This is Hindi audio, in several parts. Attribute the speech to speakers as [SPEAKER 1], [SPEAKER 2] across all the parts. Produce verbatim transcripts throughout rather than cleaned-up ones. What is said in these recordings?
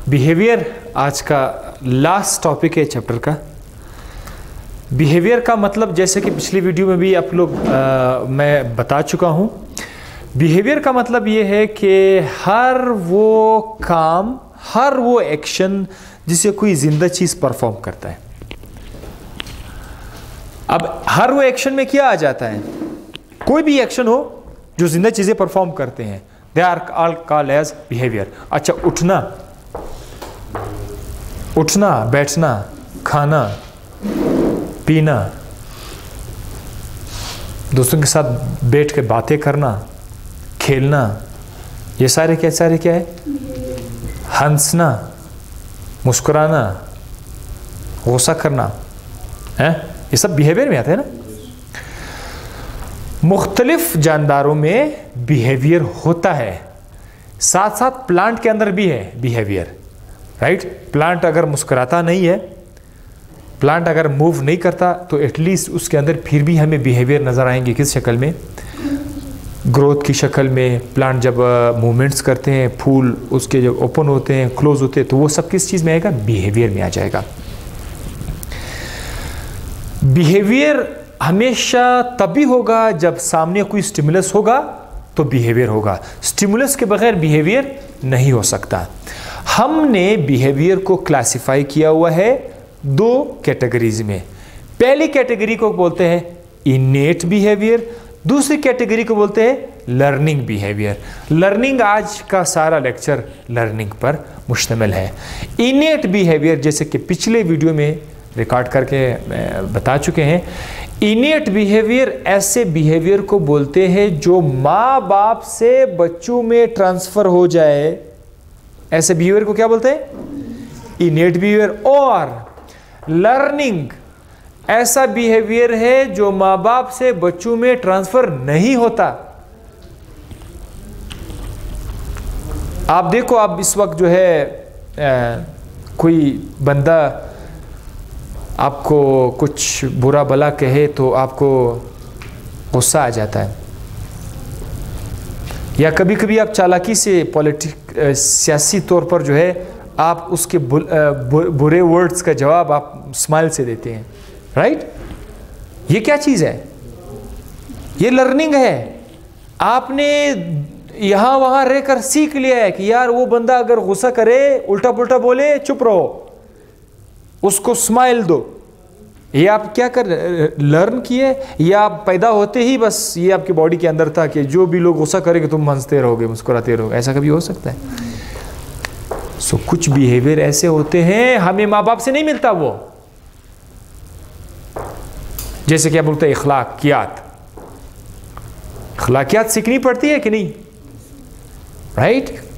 [SPEAKER 1] बिहेवियर आज का लास्ट टॉपिक है चैप्टर का। बिहेवियर का मतलब जैसे कि पिछली वीडियो में भी आप लोग आ, मैं बता चुका हूँ। बिहेवियर का मतलब ये है कि हर वो काम, हर वो एक्शन जिसे कोई जिंदा चीज़ परफॉर्म करता है। अब हर वो एक्शन में क्या आ जाता है? कोई भी एक्शन हो जो जिंदा चीज़ें परफॉर्म करते हैं, they are all called as behaviour. अच्छा, उठना उठना बैठना, खाना पीना, दोस्तों के साथ बैठ के बातें करना, खेलना, ये सारे क्या सारे क्या है? हंसना, मुस्कुराना, गुस्सा करना है, ये सब बिहेवियर में आता है ना। मुख्तलिफ जानदारों में बिहेवियर होता है, साथ साथ प्लांट के अंदर भी है बिहेवियर, राइट। प्लांट अगर मुस्कुराता नहीं है, प्लांट अगर मूव नहीं करता, तो एटलीस्ट उसके अंदर फिर भी हमें बिहेवियर नज़र आएंगे। किस शक्ल में? ग्रोथ की शक्ल में। प्लांट जब मूवमेंट्स करते हैं, फूल उसके जब ओपन होते हैं, क्लोज होते हैं, तो वो सब किस चीज़ में आएगा? बिहेवियर में आ जाएगा। बिहेवियर हमेशा तभी होगा जब सामने कोई स्टिमुलस होगा तो बिहेवियर होगा। स्टिमुलस के बगैर बिहेवियर नहीं हो सकता। हमने बिहेवियर को क्लासिफाई किया हुआ है दो कैटेगरीज में। पहली कैटेगरी को बोलते हैं इनेट बिहेवियर, दूसरी कैटेगरी को बोलते हैं लर्निंग बिहेवियर। लर्निंग, आज का सारा लेक्चर लर्निंग पर मुश्तमिल है। इनेट बिहेवियर जैसे कि पिछले वीडियो में रिकॉर्ड करके बता चुके हैं, इनेट बिहेवियर ऐसे बिहेवियर को बोलते हैं जो माँ बाप से बच्चों में ट्रांसफर हो जाए। ऐसे बिहेवियर को क्या बोलते हैं? Innate behaviour. और लर्निंग ऐसा बिहेवियर है जो माँ बाप से बच्चों में ट्रांसफर नहीं होता। आप देखो, आप इस वक्त जो है आ, कोई बंदा आपको कुछ बुरा भला कहे तो आपको गुस्सा आ जाता है, या कभी कभी आप चालाकी से पॉलिटिक सियासी तौर पर जो है आप उसके बु, बु, बुरे वर्ड्स का जवाब आप स्माइल से देते हैं, राइट। ये क्या चीज़ है? ये लर्निंग है। आपने यहाँ वहाँ रहकर सीख लिया है कि यार वो बंदा अगर गुस्सा करे, उल्टा पुल्टा बोले, चुप रहो, उसको स्माइल दो। ये आप क्या कर लर्न किए, या आप पैदा होते ही बस ये आपकी बॉडी के अंदर था कि जो भी लोग गुस्सा करेंगे तुम हंसते रहोगे, मुस्कुराते रहोगे? ऐसा कभी हो सकता है? सो so, कुछ बिहेवियर ऐसे होते हैं हमें माँ बाप से नहीं मिलता वो, जैसे क्या बोलते हैं इखलाकियात। इखलाकियात सीखनी पड़ती है कि नहीं, राइट right?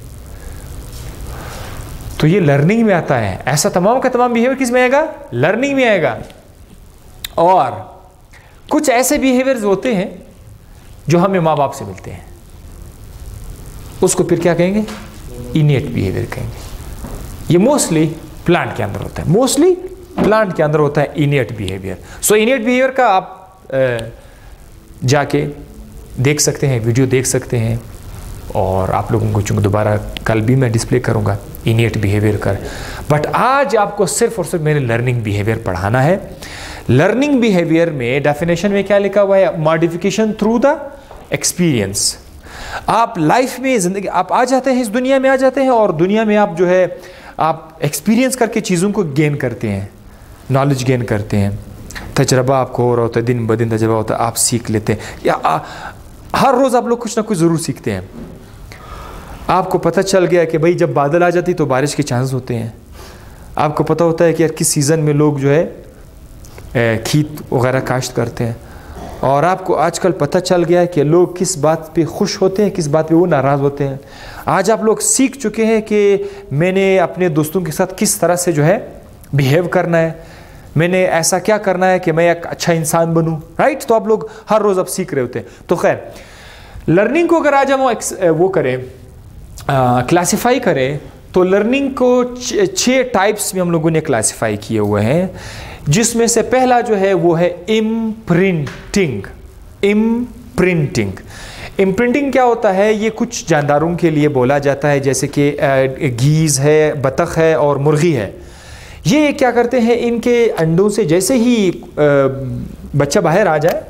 [SPEAKER 1] तो ये लर्निंग में आता है। ऐसा तमाम का तमाम बिहेवियर किस में आएगा? लर्निंग में आएगा। और कुछ ऐसे बिहेवियर्स होते हैं जो हमें माँ बाप से मिलते हैं, उसको फिर क्या कहेंगे? इनेट बिहेवियर कहेंगे। ये मोस्टली प्लांट के अंदर होता है, मोस्टली प्लांट के अंदर होता है इनेट बिहेवियर। सो इनेट बिहेवियर का आप जाके देख सकते हैं, वीडियो देख सकते हैं, और आप लोगों को चूँकि दोबारा कल भी मैं डिस्प्ले करूँगा इनेट बिहेवियर कर। बट आज आपको सिर्फ और सिर्फ मेरे लर्निंग बिहेवियर पढ़ाना है। लर्निंग बिहेवियर में डेफिनेशन में क्या लिखा हुआ है? Modification through the experience. आप लाइफ में, जिंदगी, आप आ जाते हैं, इस दुनिया में आ जाते हैं, और दुनिया में आप जो है आप एक्सपीरियंस करके चीज़ों को गेन करते हैं, नॉलेज गेन करते हैं, तजर्बा आपको हो रहा होता है, दिन ब दिन तजर्बा होता है, आप सीख लेते हैं। या आ, हर रोज़ आप लोग कुछ ना कुछ ज़रूर सीखते हैं। आपको पता चल गया कि भाई जब बादल आ जाती तो बारिश के चांस होते हैं। आपको पता होता है कि यार किस सीज़न में लोग जो है खेत वगैरह काश्त करते हैं। और आपको आजकल पता चल गया है कि लोग किस बात पे खुश होते हैं, किस बात पे वो नाराज़ होते हैं। आज आप लोग सीख चुके हैं कि मैंने अपने दोस्तों के साथ किस तरह से जो है बिहेव करना है, मैंने ऐसा क्या करना है कि मैं एक अच्छा इंसान बनूं, राइट। तो आप लोग हर रोज़ अब सीख रहे होते हैं। तो खैर, लर्निंग को अगर आज हम वो करें, क्लासिफाई करें, तो लर्निंग को छः टाइप्स में हम लोगों ने क्लासिफाई किए हुए हैं, जिसमें से पहला जो है वो है इम्प्रिंटिंग। इम्प्रिंटिंग इम्प्रिंटिंग क्या होता है? ये कुछ जानदारों के लिए बोला जाता है, जैसे कि गीज़ है, बतख है और मुर्गी है। ये क्या करते हैं, इनके अंडों से जैसे ही बच्चा बाहर आ जाए,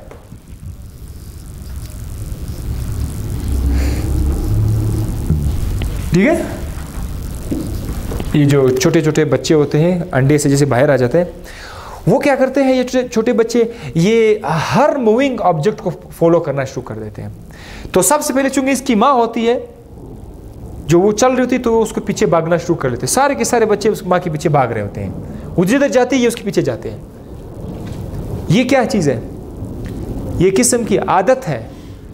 [SPEAKER 1] ठीक है, ये जो छोटे छोटे बच्चे होते हैं अंडे से जैसे बाहर आ जाते हैं, वो क्या करते हैं, ये छोटे बच्चे ये हर मूविंग ऑब्जेक्ट को फॉलो करना शुरू कर देते हैं। तो सबसे पहले चूंकि इसकी माँ होती है, जो वो चल रही होती है तो उसके पीछे भागना शुरू कर लेते हैं। सारे के सारे बच्चे उस माँ के पीछे भाग रहे होते हैं, वो जिधर जाती है ये उसके पीछे जाते हैं। ये क्या चीज़ है? ये किस्म की आदत है,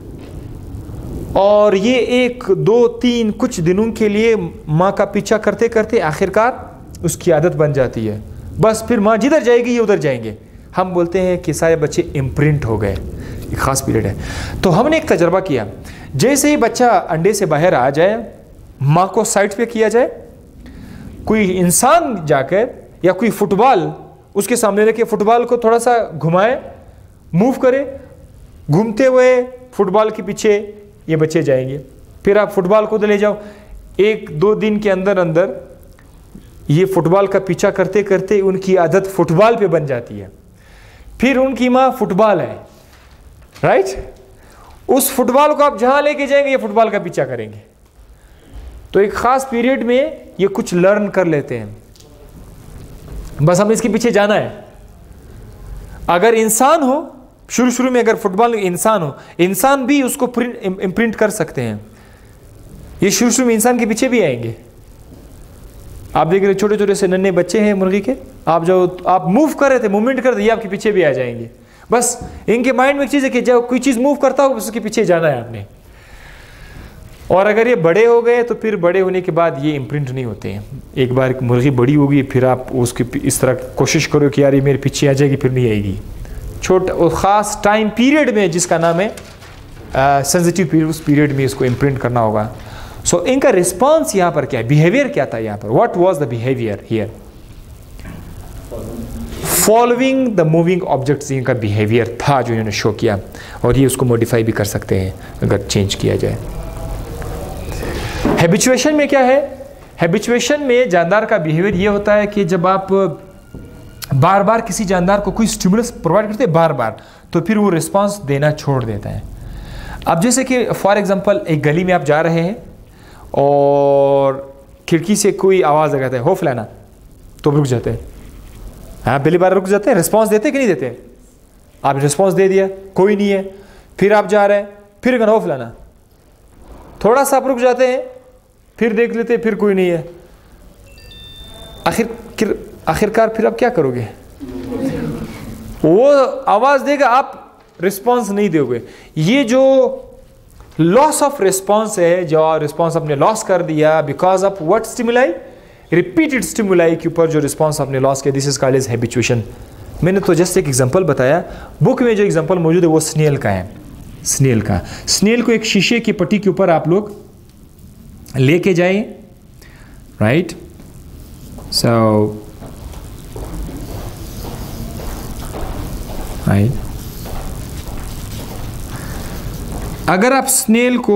[SPEAKER 1] और ये एक दो तीन कुछ दिनों के लिए माँ का पीछा करते करते आखिरकार उसकी आदत बन जाती है। बस फिर माँ जिधर जाएगी ये उधर जाएंगे। हम बोलते हैं कि सारे बच्चे इम्प्रिंट हो गए, एक ख़ास पीरियड है। तो हमने एक तजर्बा किया, जैसे ही बच्चा अंडे से बाहर आ जाए, माँ को साइड पे किया जाए, कोई इंसान जाकर या कोई फुटबॉल उसके सामने रखे, फुटबॉल को थोड़ा सा घुमाए, मूव करे, घूमते हुए फुटबॉल के पीछे ये बच्चे जाएंगे। फिर आप फुटबॉल को ले जाओ, एक दो दिन के अंदर अंदर ये फुटबॉल का पीछा करते करते उनकी आदत फुटबॉल पे बन जाती है। फिर उनकी माँ फुटबॉल है, राइट? उस फुटबॉल को आप जहाँ लेके जाएंगे ये फुटबॉल का पीछा करेंगे। तो एक ख़ास पीरियड में ये कुछ लर्न कर लेते हैं, बस हमें इसके पीछे जाना है। अगर इंसान हो, शुरू शुरू में अगर फुटबॉल इंसान हो, इंसान भी उसको प्रिंट इम्प्रिंट कर सकते हैं। ये शुरू शुरू में इंसान के पीछे भी आएंगे। आप देख रहे छोटे छोटे से नन्हे बच्चे हैं मुर्गी के, आप जो आप मूव कर रहे थे, मूवमेंट कर रहे थे, ये आपके पीछे भी आ जाएंगे। बस इनके माइंड में एक चीज़ है कि जब कोई चीज़ मूव करता हो उसके पीछे जाना है आपने। और अगर ये बड़े हो गए तो फिर बड़े होने के बाद ये इम्प्रिंट नहीं होते हैं। एक बार एक मुर्गी बड़ी होगी, फिर आप उसके इस तरह कोशिश करो कि यार ये मेरे पीछे आ जाएगी, फिर नहीं आएगी। छोटा ख़ास टाइम पीरियड में, जिसका नाम है सेंसिटिव पीरियड, उस पीरियड में इसको इम्प्रिंट करना होगा। सो so, इनका रिस्पॉन्स यहाँ पर क्या है, बिहेवियर क्या था यहाँ पर? What was the behaviour here? Following the moving objects इनका बिहेवियर था जो इन्होंने शो किया, और ये उसको मॉडिफाई भी कर सकते हैं अगर चेंज किया जाए। हैबिचुएशन में क्या है? हैबिचुएशन में जानदार का बिहेवियर ये होता है कि जब आप बार बार किसी जानदार को कोई स्टिमुलस प्रोवाइड करते हैं बार बार, तो फिर वो रिस्पॉन्स देना छोड़ देता है। अब जैसे कि फॉर एग्जांपल एक गली में आप जा रहे हैं और खिड़की से कोई आवाज़ लगाता है, हो फलाना, तो रुक जाते हैं। हाँ, पहली बार रुक जाते हैं, रिस्पॉन्स देते कि नहीं देते? आप रिस्पॉन्स दे दिया, कोई नहीं है, फिर आप जा रहे हैं, फिर कहना हो फलाना, थोड़ा सा आप रुक जाते हैं, फिर देख लेते हैं, फिर कोई नहीं है। आखिर आखिरकार फिर आप क्या करोगे? वो आवाज़ देगा, आप रिस्पॉन्स नहीं दोगे। ये जो लॉस ऑफ रिस्पॉन्स है, जो रिस्पॉन्स आपने लॉस कर दिया because of what stimuli, repeated stimuli के ऊपर जो रिस्पॉन्स आपने लॉस किया, this is called as habituation. मैंने तो जस्ट एक एग्जांपल बताया, बुक में जो एग्जांपल मौजूद है वो स्नेल का है। स्नेल का स्नेल को एक शीशे की पट्टी के ऊपर आप लोग लेके जाएं, राइट? सो राइट, अगर आप स्नेल को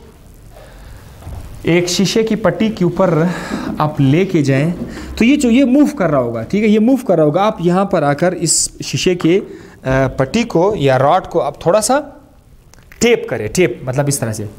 [SPEAKER 1] एक शीशे की पट्टी के ऊपर आप लेके जाएं तो ये जो ये मूव कर रहा होगा, ठीक है, ये मूव कर रहा होगा। आप यहाँ पर आकर इस शीशे के पट्टी को या रॉड को आप थोड़ा सा टेप करें, टेप मतलब इस तरह से,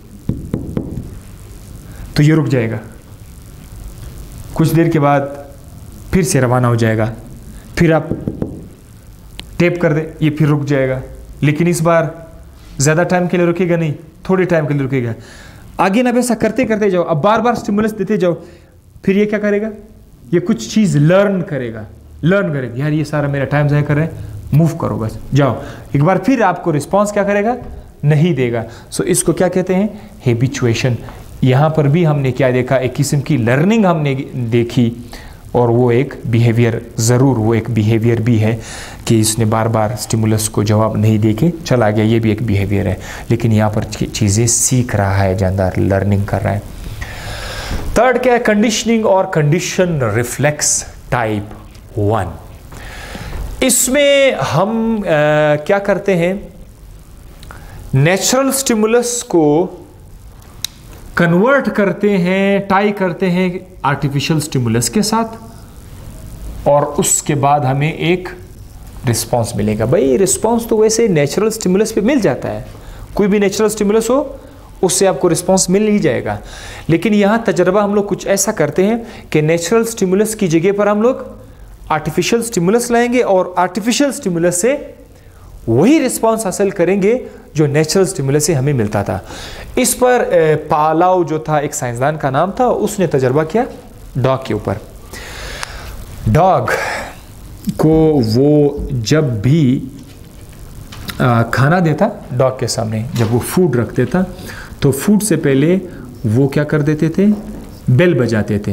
[SPEAKER 1] तो ये रुक जाएगा। कुछ देर के बाद फिर से रवाना हो जाएगा, फिर आप टेप कर दे, ये फिर रुक जाएगा, लेकिन इस बार ज़्यादा टाइम के लिए रुकेगा नहीं, थोड़े टाइम के लिए रुकेगा। आगे ना वैसा करते करते जाओ, अब बार बार स्टिमुलस देते जाओ, फिर ये क्या करेगा, ये कुछ चीज़ लर्न करेगा, लर्न करेगा, यार ये सारा मेरा टाइम ज़ाया कर रहे हैं, मूव करो बस, जाओ। एक बार फिर आपको रिस्पॉन्स क्या करेगा, नहीं देगा। सो इसको क्या कहते हैं, हैबिचुएशन। यहाँ पर भी हमने क्या देखा, एक किस्म की लर्निंग हमने देखी, और वो एक बिहेवियर, ज़रूर वो एक बिहेवियर भी है कि इसने बार बार स्टिमुलस को जवाब नहीं दे के चला गया, ये भी एक बिहेवियर है। लेकिन यहाँ पर चीज़ें सीख रहा है जानदार, लर्निंग कर रहा है। थर्ड क्या है, कंडीशनिंग और कंडीशन रिफ्लेक्स टाइप वन। इसमें हम आ, क्या करते हैं नेचुरल स्टिमुलस को कन्वर्ट करते हैं, टाई करते हैं आर्टिफिशियल स्टिमुलस के साथ, और उसके बाद हमें एक रिस्पांस मिलेगा। भाई रिस्पांस तो वैसे नेचुरल स्टिमुलस पे मिल जाता है, कोई भी नेचुरल स्टिमुलस हो उससे आपको रिस्पांस मिल ही जाएगा। लेकिन यहाँ तजर्बा हम लोग कुछ ऐसा करते हैं कि नेचुरल स्टिमुलस की जगह पर हम लोग आर्टिफिशियल स्टिमुलस लाएंगे और आर्टिफिशियल स्टिमुलस से वही रिस्पांस हासिल करेंगे जो नेचुरल स्टिमुलस से हमें मिलता था। इस पर पालाव जो था, एक साइंसदान का नाम था, उसने तजर्बा किया डॉग के ऊपर। डॉग को वो जब भी आ, खाना देता, डॉग के सामने जब वो फूड रख देता तो फूड से पहले वो क्या कर देते थे, बेल बजाते थे।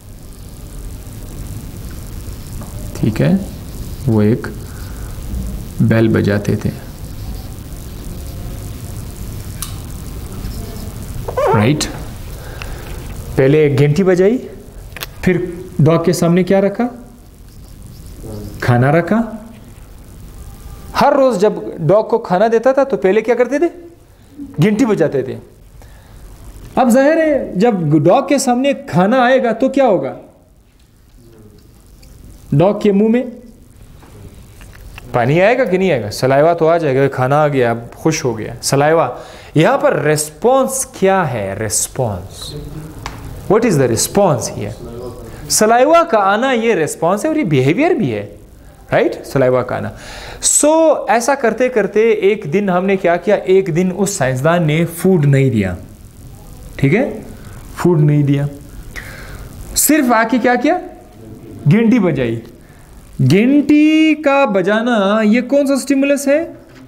[SPEAKER 1] ठीक है, वो एक बेल बजाते थे, राइट। पहले एक घंटी बजाई, फिर डॉग के सामने क्या रखा, खाना रखा। हर रोज जब डॉग को खाना देता था तो पहले क्या करते थे, घंटी बजाते थे। अब जाहिर है जब डॉग के सामने खाना आएगा तो क्या होगा, डॉग के मुंह में पानी आएगा कि नहीं आएगा, सलाइवा तो आ जाएगा, खाना आ गया, अब खुश हो गया, सलाइवा। यहां पर रेस्पॉन्स क्या है, response, what is the response here, saliva का आना ये रेस्पॉन्स है और ये बिहेवियर भी है, राइट, सलाइवा का आना। सो so, ऐसा करते करते एक दिन हमने क्या किया, एक दिन उस साइंसदान ने फूड नहीं दिया, ठीक है, फूड नहीं दिया, सिर्फ आके क्या किया, घंटी बजाई। घंटी का बजाना ये कौन सा स्टिमुलस है,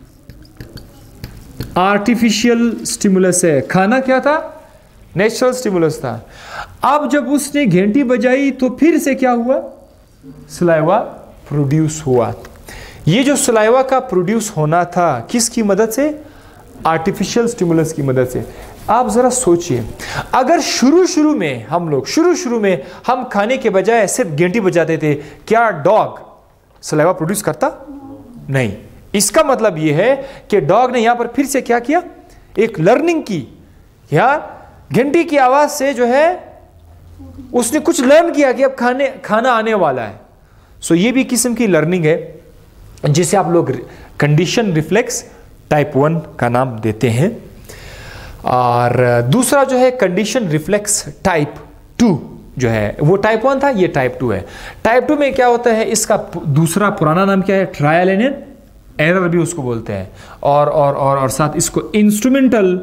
[SPEAKER 1] आर्टिफिशियल स्टिमुलस है। खाना क्या था, नेचुरल स्टिमुलस था। अब जब उसने घंटी बजाई तो फिर से क्या हुआ, सलाइवा प्रोड्यूस हुआ। ये जो सलाइवा का प्रोड्यूस होना था किसकी मदद से, आर्टिफिशियल स्टिमुलस की मदद से। आप जरा सोचिए, अगर शुरू शुरू में हम लोग शुरू शुरू में हम खाने के बजाय सिर्फ घंटी बजाते थे, क्या डॉग सलाइवा प्रोड्यूस करता, नहीं। इसका मतलब यह है कि डॉग ने यहां पर फिर से क्या किया, एक लर्निंग की। यार घंटी की आवाज से जो है उसने कुछ लर्न किया कि अब खाने खाना आने वाला है। सो ये भी किस्म की लर्निंग है जिसे आप लोग कंडीशन रिफ्लेक्स टाइप वन का नाम देते हैं। और दूसरा जो है कंडीशन रिफ्लेक्स टाइप टू जो है, वो टाइप वन था, ये टाइप टू है। टाइप टू में क्या होता है, इसका दूसरा पुराना नाम क्या है, ट्रायल एंड एरर भी उसको बोलते हैं, और और और और साथ इसको इंस्ट्रूमेंटल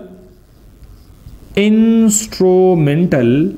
[SPEAKER 1] इंस्ट्रूमेंटल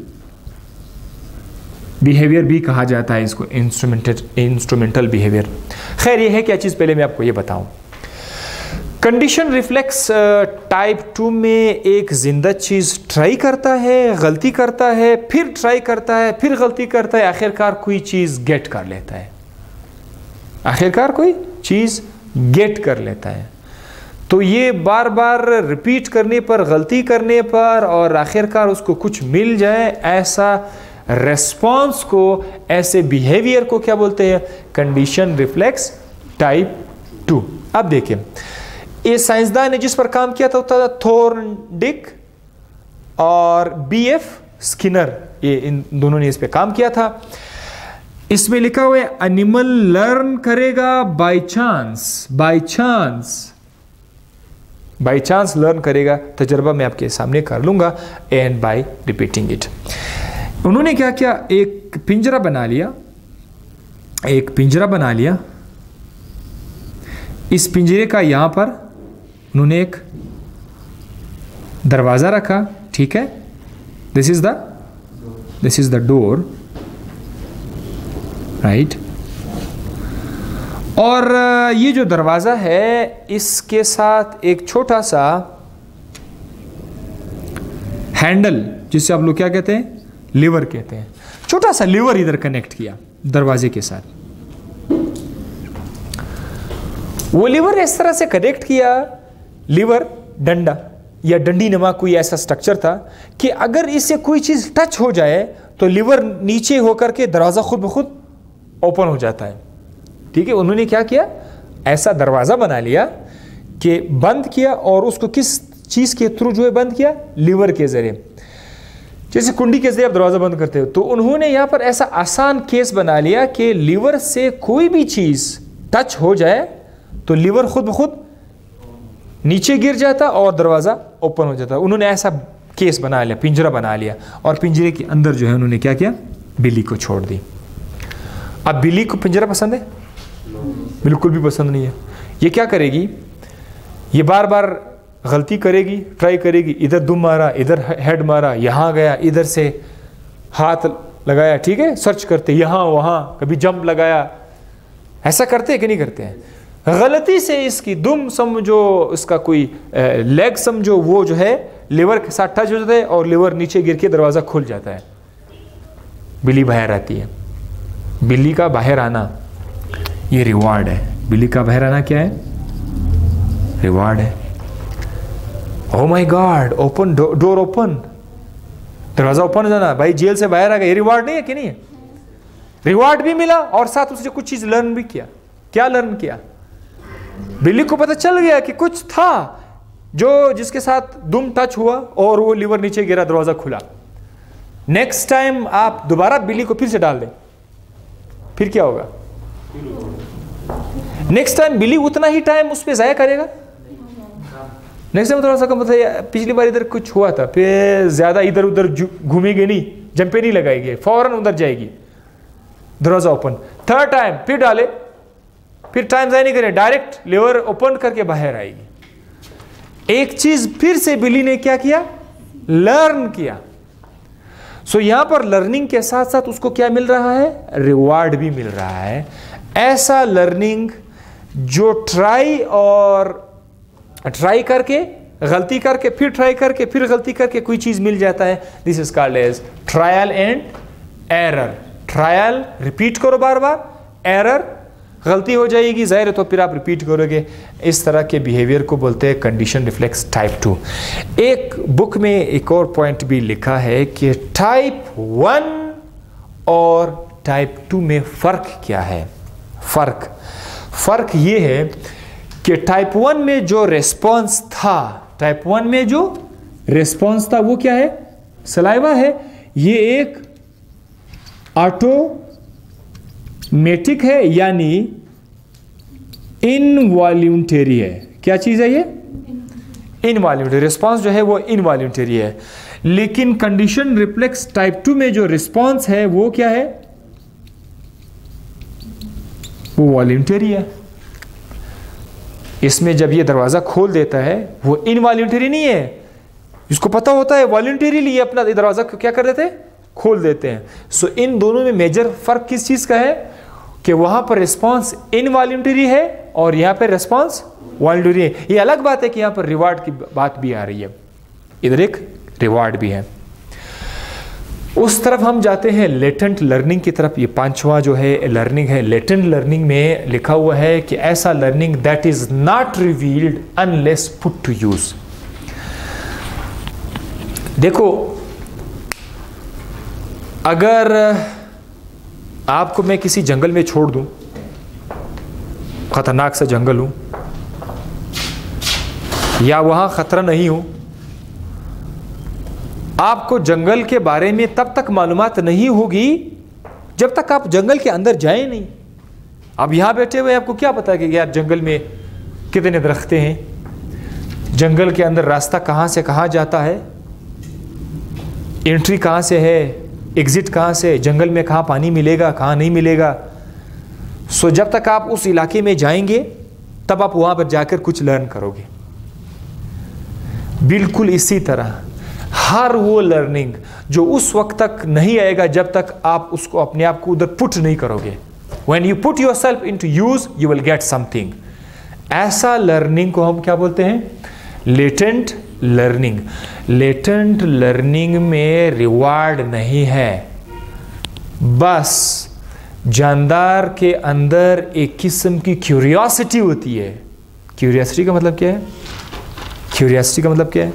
[SPEAKER 1] बिहेवियर भी कहा जाता है, इसको इंस्ट्रूमेंटल इंस्ट्रूमेंटल बिहेवियर। खैर ये है क्या चीज़, पहले मैं आपको ये बताऊं। कंडीशन रिफ्लेक्स टाइप टू में एक जिंदा चीज़ ट्राई करता है, गलती करता है, फिर ट्राई करता है, फिर गलती करता है, आखिरकार कोई चीज़ गेट कर लेता है, आखिरकार कोई चीज़ गेट कर लेता है। तो ये बार बार रिपीट करने पर, गलती करने पर, और आखिरकार उसको कुछ मिल जाए, ऐसा रेस्पॉन्स को, ऐसे बिहेवियर को क्या बोलते हैं, कंडीशन रिफ्लेक्स टाइप टू। अब देखिए, ये साइंसदान ने जिस पर काम किया था वो था थॉर्नडिक और बी एफ स्किनर, ये इन दोनों ने इस पे काम किया था। इसमें लिखा हुआ है एनिमल लर्न करेगा by chance, by chance, by chance learn करेगा। तजर्बा मैं आपके सामने कर लूंगा, एंड बाय रिपीटिंग इट। उन्होंने क्या किया, एक पिंजरा बना लिया, एक पिंजरा बना लिया। इस पिंजरे का यहां पर उन्होंने एक दरवाजा रखा, ठीक है, this is the this is the door, right. और ये जो दरवाजा है इसके साथ एक छोटा सा हैंडल, जिसे आप लोग क्या कहते हैं, लीवर कहते हैं, छोटा सा लीवर इधर कनेक्ट किया दरवाजे के साथ। वो लीवर इस तरह से कनेक्ट किया, लीवर डंडा या डंडी नमा कोई ऐसा स्ट्रक्चर था कि अगर इससे कोई चीज टच हो जाए तो लीवर नीचे होकर के दरवाजा खुद ब खुद ओपन हो जाता है, ठीक है। उन्होंने क्या किया, ऐसा दरवाजा बना लिया कि बंद किया, और उसको किस चीज़ के थ्रू जो है बंद किया, लीवर के ज़रिए। जैसे कुंडी के ज़रिए आप दरवाज़ा बंद करते हो, तो उन्होंने यहाँ पर ऐसा आसान केस बना लिया कि लीवर से कोई भी चीज़ टच हो जाए तो लीवर खुद ब खुद नीचे गिर जाता और दरवाज़ा ओपन हो जाता। उन्होंने ऐसा केस बना लिया, पिंजरा बना लिया, और पिंजरे के अंदर जो है उन्होंने क्या किया, बिल्ली को छोड़ दी। अब बिल्ली को पिंजरा पसंद है? बिल्कुल भी पसंद नहीं है। ये क्या करेगी, ये बार बार गलती करेगी, ट्राई करेगी, इधर दुम मारा, इधर हेड मारा, यहाँ गया, इधर से हाथ लगाया, ठीक है, सर्च करते यहाँ वहाँ, कभी जंप लगाया, ऐसा करते हैं कि नहीं करते हैं? गलती से इसकी दुम समझो, इसका कोई लेग समझो, वो जो है लिवर के साथ टच हो जाता है और लिवर नीचे गिर के दरवाज़ा खुल जाता है, बिल्ली बाहर आती है। बिल्ली का बाहर आना ये रिवार्ड है। बिल्ली का बाहर आना क्या है? रिवार्ड है। Oh my God, open door, open, दरवाजा ओपन हो जाना, भाई जेल से बाहर आ गया, ये रिवार्ड नहीं है कि नहीं है? रिवार्ड भी मिला और साथ उसने कुछ चीज लर्न भी किया। क्या लर्न किया? बिल्ली को पता चल गया कि कुछ था जो जिसके साथ दुम टच हुआ और वो लीवर नीचे गिरा, दरवाजा खुला। नेक्स्ट टाइम आप दोबारा बिल्ली को फिर से डाल दें, फिर क्या होगा? नेक्स्ट टाइम बिल्ली उतना ही टाइम उस पर जाया करेगा। नेक्स्ट टाइम थोड़ा सा कम, मतलब पिछली बार इधर कुछ हुआ था, फिर ज्यादा इधर उधर घूमेगी नहीं, जंपे नहीं लगाएगी, फौरन उधर जाएगी, दरवाजा ओपन। थर्ड टाइम फिर डाले, फिर टाइम जाया नहीं करे, डायरेक्ट लीवर ओपन करके बाहर आएगी। एक चीज फिर से बिल्ली ने क्या किया? लर्न किया। सो so, यहां पर लर्निंग के साथ साथ उसको क्या मिल रहा है? रिवार्ड भी मिल रहा है। ऐसा लर्निंग जो ट्राई और ट्राई करके, गलती करके, फिर ट्राई करके, फिर गलती करके कोई चीज मिल जाता है, this is called as trial and error. Trial repeat करो बार बार, एरर गलती हो जाएगी, जाहिर है, तो फिर आप रिपीट करोगे। इस तरह के बिहेवियर को बोलते हैं कंडीशन रिफ्लेक्स टाइप टू। एक बुक में एक और पॉइंट भी लिखा है कि टाइप वन और टाइप टू में फर्क क्या है? फर्क फर्क ये है कि टाइप वन में जो रेस्पॉन्स था, टाइप वन में जो रेस्पॉन्स था वो क्या है? सलाइवा है। ये एक ऑटोमेटिक है, यानी इनवॉल्यूंटरी है। क्या चीज है ये? इनवॉल्यूंटरी। रिस्पॉन्स जो है वो इनवॉल्यूंटरी है। लेकिन कंडीशन रिफ्लेक्स टाइप टू में जो रिस्पॉन्स है वो क्या है? वो वॉल्यूंटरी है। इसमें जब ये दरवाजा खोल देता है वो इनवॉल्यूंटरी नहीं है, इसको पता होता है वॉल्यूंटरीली अपना दरवाजा क्या कर देते हैं? खोल देते हैं। सो so, इन दोनों में मेजर फर्क किस चीज का है? कि वहां पर रिस्पॉन्स इनवॉल्यूंटरी है और यहां पर रिस्पॉन्स वॉल्यूंटरी है। ये अलग बात है कि यहां पर रिवार्ड की बात भी आ रही है, इधर एक रिवार्ड भी है। उस तरफ हम जाते हैं लेटेंट लर्निंग की तरफ। ये पांचवा जो है लर्निंग है। लेटेंट लर्निंग में लिखा हुआ है कि ऐसा learning that is not revealed unless put to use. देखो, अगर आपको मैं किसी जंगल में छोड़ दूं, खतरनाक सा जंगल हूं या वहां खतरा नहीं हो, आपको जंगल के बारे में तब तक मालूमात नहीं होगी जब तक आप जंगल के अंदर जाएं नहीं। अब यहां बैठे हुए आपको क्या पता कि यार जंगल में कितने दरख्तें हैं, जंगल के अंदर रास्ता कहां से कहां जाता है, एंट्री कहां से है, एग्जिट कहां से, जंगल में कहां पानी मिलेगा कहां नहीं मिलेगा। सो जब तक आप उस इलाके में जाएंगे तब आप वहां पर जाकर कुछ लर्न करोगे। बिल्कुल इसी तरह हर वो लर्निंग जो उस वक्त तक नहीं आएगा जब तक आप उसको अपने आप को उधर पुट नहीं करोगे। When you put yourself into use, you will get something. ऐसा लर्निंग को हम क्या बोलते हैं? Latent learning. लेटेंट लर्निंग में रिवार्ड नहीं है, बस जानदार के अंदर एक किस्म की क्यूरियोसिटी होती है। क्यूरियोसिटी का मतलब क्या है? क्यूरियोसिटी का मतलब क्या है?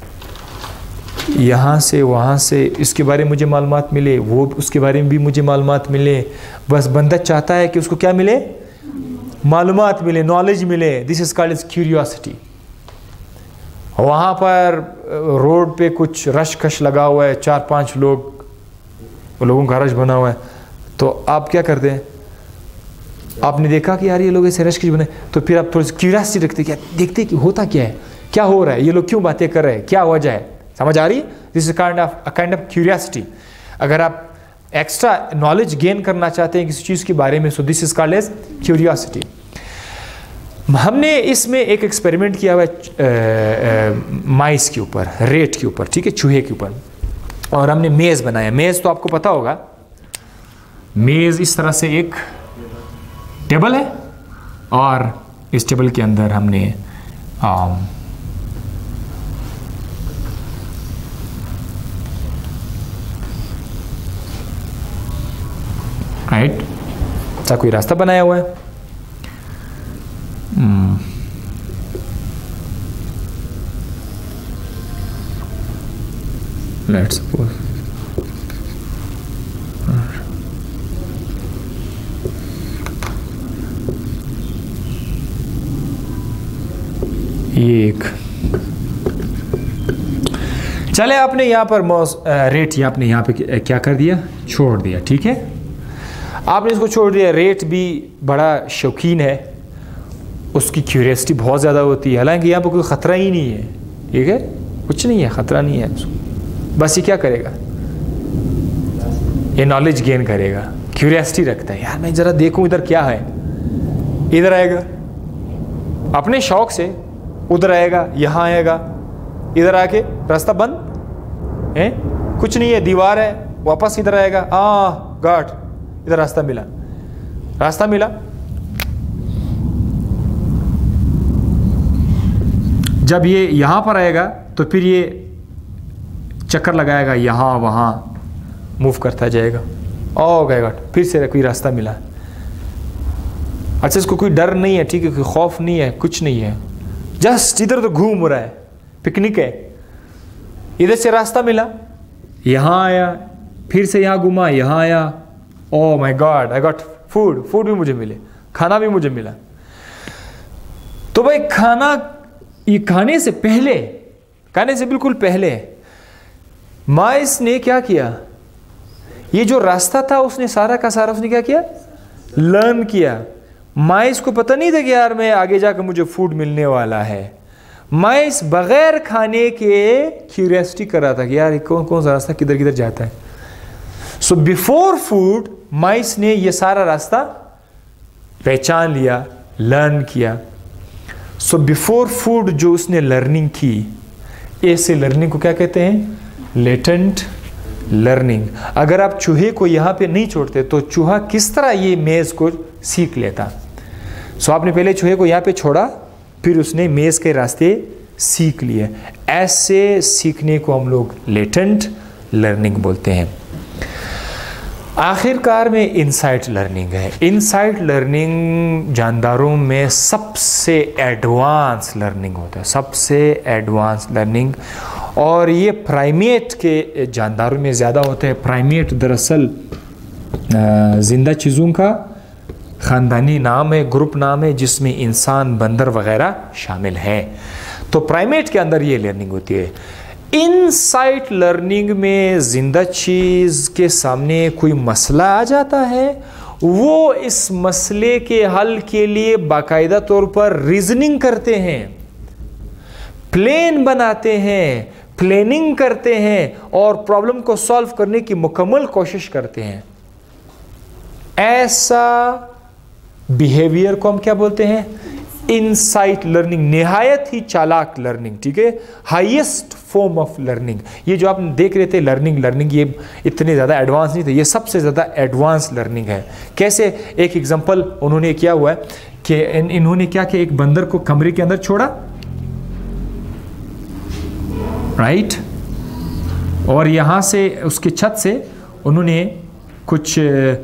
[SPEAKER 1] यहाँ से वहाँ से इसके बारे में मुझे मालूमात मिले, वो उसके बारे में भी मुझे मालूमात मिले। बस बंदा चाहता है कि उसको क्या मिले? मालूमात मिले, नॉलेज मिले, this is called is curiosity. वहाँ पर रोड पे कुछ रश कश लगा हुआ है, चार पांच लोग, लोगों का रश बना हुआ है, तो आप क्या करते हैं? आपने देखा कि यार ये लोग ऐसे रश कश बने, तो फिर आप थोड़ी सी क्यूरियोसिटी रखते क्या, देखते कि होता क्या है, क्या हो रहा है, ये लोग क्यों बातें कर रहे हैं, क्या वजह है, समझ आ रही? This is kind of a kind of curiosity. अगर आप एक्स्ट्रा नॉलेज गेन करना चाहते हैं किसी चीज़ के बारे में, so this is called as curiosity. हमने इसमें एक एक्सपेरिमेंट किया हुआ है माइस के ऊपर, रेट के ऊपर, ठीक है, चूहे के ऊपर, और हमने मेज़ बनाया। मेज़ तो आपको पता होगा, मेज़ इस तरह से एक टेबल है और इस टेबल के अंदर हमने आम, राइट सा कोई रास्ता बनाया हुआ है। लेट्स सपोज ये एक, चले आपने यहाँ पर मौस रेट ही आपने यहाँ पे क्या कर दिया, छोड़ दिया, ठीक है, आपने इसको छोड़ दिया। रेट भी बड़ा शौकीन है, उसकी क्यूरियोसिटी बहुत ज़्यादा होती है, हालांकि यहाँ पर कोई ख़तरा ही नहीं है, ठीक है, कुछ नहीं है, ख़तरा नहीं है उसको, बस ये क्या करेगा, ये नॉलेज गेन करेगा, क्यूरियोसिटी रखता है, यार मैं ज़रा देखूँ इधर क्या है, इधर आएगा, अपने शौक़ से उधर आएगा, यहाँ आएगा, इधर आके रास्ता बंद है, कुछ नहीं है, दीवार है, वापस इधर आएगा, आ गार्ड, इधर रास्ता मिला, रास्ता मिला। जब ये यहाँ पर आएगा तो फिर ये चक्कर लगाएगा, यहाँ वहाँ मूव करता जाएगा, ओ गए गॉड, फिर से कोई रास्ता मिला। अच्छा, इसको कोई डर नहीं है, ठीक है, कोई खौफ नहीं है, कुछ नहीं है, जस्ट इधर तो घूम रहा है, पिकनिक है, इधर से रास्ता मिला, यहाँ आया, फिर से यहाँ घुमा, यहाँ आया, oh my God, I got food, food भी मुझे मिले, खाना भी मुझे मिला। तो भाई खाना, ये खाने से पहले, खाने से बिल्कुल पहले माइस ने क्या किया, ये जो रास्ता था उसने सारा का सारा उसने क्या किया, लर्न किया। माइस को पता नहीं था कि यार मैं आगे जाकर मुझे फूड मिलने वाला है। माइस बगैर खाने के क्यूरियोसिटी कर रहा था कि यार कौन कौन सा रास्ता किधर किधर जाता है। सो बिफोर फूड माइस ने ये सारा रास्ता पहचान लिया, लर्न किया। सो बिफोर फूड जो उसने लर्निंग की, ऐसे लर्निंग को क्या कहते हैं, लेटेंट लर्निंग। अगर आप चूहे को यहाँ पे नहीं छोड़ते तो चूहा किस तरह ये मेज़ को सीख लेता। सो आपने पहले चूहे को यहाँ पे छोड़ा, फिर उसने मेज़ के रास्ते सीख लिए। ऐसे सीखने को हम लोग लेटेंट लर्निंग बोलते हैं। आखिरकार में इनसाइट लर्निंग है। इनसाइट लर्निंग जानदारों में सबसे एडवांस लर्निंग होता है, सबसे एडवांस लर्निंग, और ये प्राइमेट के जानदारों में ज़्यादा होता है। प्राइमेट दरअसल ज़िंदा चीज़ों का ख़ानदानी नाम है, ग्रुप नाम है, जिसमें इंसान, बंदर वगैरह शामिल है। तो प्राइमेट के अंदर ये लर्निंग होती है। इनसाइट लर्निंग में जिंदा चीज़ के सामने कोई मसला आ जाता है, वो इस मसले के हल के लिए बाकायदा तौर पर रीजनिंग करते हैं, प्लान बनाते हैं, प्लानिंग करते हैं और प्रॉब्लम को सॉल्व करने की मुकम्मल कोशिश करते हैं। ऐसा बिहेवियर को हम क्या बोलते हैं, इनसाइट लर्निंग, निहायत ही चालाक लर्निंग, ठीक है, हाईएस्ट फॉर्म ऑफ लर्निंग। ये जो आप देख रहे थे लर्निंग लर्निंग ये इतने ज़्यादा एडवांस नहीं थे, ये सबसे ज़्यादा एडवांस लर्निंग है। कैसे, एक एग्जांपल उन्होंने किया हुआ है कि इन, इन्होंने क्या किया, एक बंदर को कमरे के अंदर छोड़ा, राइट, और यहाँ से उसके छत से उन्होंने कुछ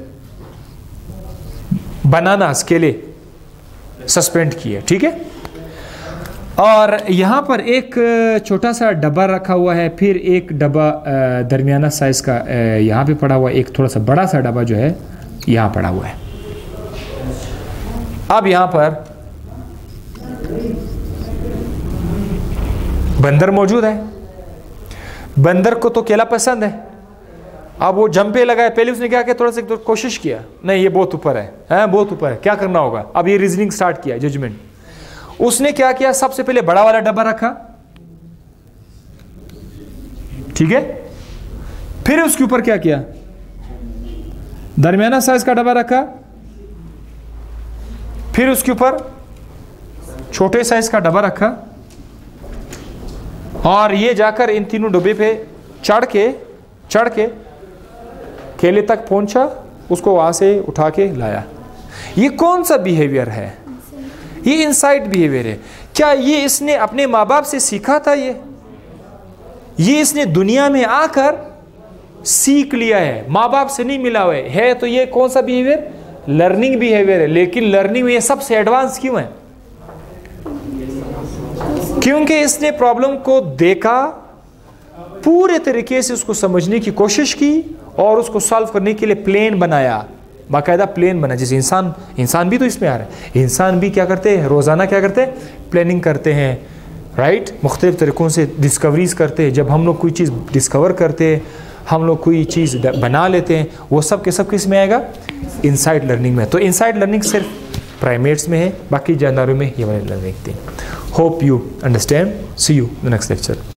[SPEAKER 1] बनानास केले सस्पेंड किए, ठीक है, और यहाँ पर एक छोटा सा डब्बा रखा हुआ है, फिर एक डब्बा दरमियाना साइज का यहाँ पे पड़ा हुआ है, एक थोड़ा सा बड़ा सा डब्बा जो है यहाँ पड़ा हुआ है। अब यहां पर बंदर मौजूद है, बंदर को तो केला पसंद है। अब वो जंपे लगाए, पहले उसने क्या किया, थोड़ा सा तो कोशिश किया, नहीं ये बहुत ऊपर है, है बहुत ऊपर है, क्या करना होगा। अब ये रीजनिंग स्टार्ट किया, जजमेंट। उसने क्या किया, सबसे पहले बड़ा वाला डब्बा रखा, ठीक है, फिर उसके ऊपर क्या किया, दरमियाना साइज का डब्बा रखा, फिर उसके ऊपर छोटे साइज का डब्बा रखा, और ये जाकर इन तीनों डब्बे पे चढ़ के चढ़ के केले तक पहुंचा, उसको वहां से उठा के लाया। ये कौन सा बिहेवियर है, ये इनसाइड बिहेवियर है। क्या ये इसने अपने माँ बाप से सीखा था, ये ये इसने दुनिया में आकर सीख लिया है, माँ बाप से नहीं मिला हुआ है, है तो ये कौन सा बिहेवियर, लर्निंग बिहेवियर है। लेकिन लर्निंग में ये सबसे एडवांस क्यों है, क्योंकि इसने प्रॉब्लम को देखा, पूरे तरीके से उसको समझने की कोशिश की और उसको सॉल्व करने के लिए प्लान बनाया, बाकायदा प्लान बना। जैसे इंसान इंसान भी तो इसमें आ रहा है, इंसान भी क्या करते हैं, रोज़ाना क्या करते हैं, प्लानिंग करते हैं, राइट, मुख्तलिफ तरीक़ों से डिस्कवरीज करते हैं। जब हम लोग कोई चीज़ डिस्कवर करते हैं, हम लोग कोई चीज़ बना लेते हैं, वो सब के सब किस में आएगा, इनसाइड लर्निंग में। तो इनसाइड लर्निंग सिर्फ प्राइमेट्स में है, बाकी जानवरों में ये वाली लर्निंग थी। Hope you understand, see you the next lecture.